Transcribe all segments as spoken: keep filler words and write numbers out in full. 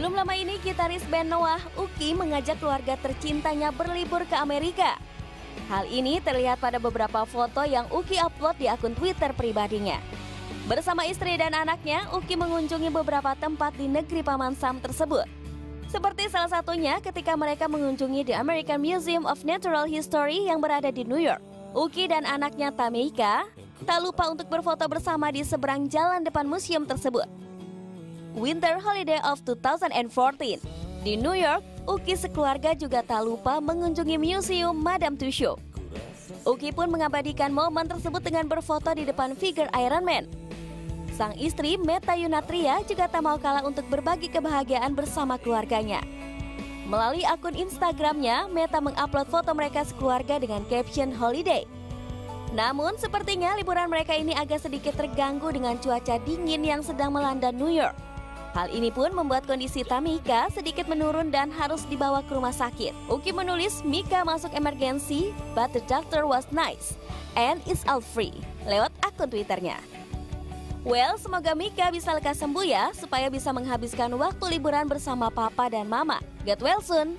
Belum lama ini gitaris band Noah, Uki, mengajak keluarga tercintanya berlibur ke Amerika. Hal ini terlihat pada beberapa foto yang Uki upload di akun Twitter pribadinya. Bersama istri dan anaknya, Uki mengunjungi beberapa tempat di negeri Paman Sam tersebut. Seperti salah satunya ketika mereka mengunjungi The American Museum of Natural History yang berada di New York. Uki dan anaknya Tamika tak lupa untuk berfoto bersama di seberang jalan depan museum tersebut. Winter Holiday of dua ribu empat belas. Di New York, Uki sekeluarga juga tak lupa mengunjungi Museum Madame Tussauds. Uki pun mengabadikan momen tersebut dengan berfoto di depan figur Iron Man. Sang istri, Meta Yunatria, juga tak mau kalah untuk berbagi kebahagiaan bersama keluarganya. Melalui akun Instagramnya, Meta mengupload foto mereka sekeluarga dengan caption holiday. Namun, sepertinya liburan mereka ini agak sedikit terganggu dengan cuaca dingin yang sedang melanda New York. Hal ini pun membuat kondisi Tamika sedikit menurun dan harus dibawa ke rumah sakit. Uki menulis Mika masuk emergency, but the doctor was nice and is all free lewat akun Twitternya. Well, semoga Mika bisa lekas sembuh ya, supaya bisa menghabiskan waktu liburan bersama papa dan mama. Get well soon.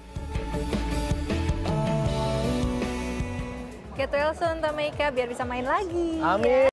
Get well soon, Tamika, biar bisa main lagi. Amin.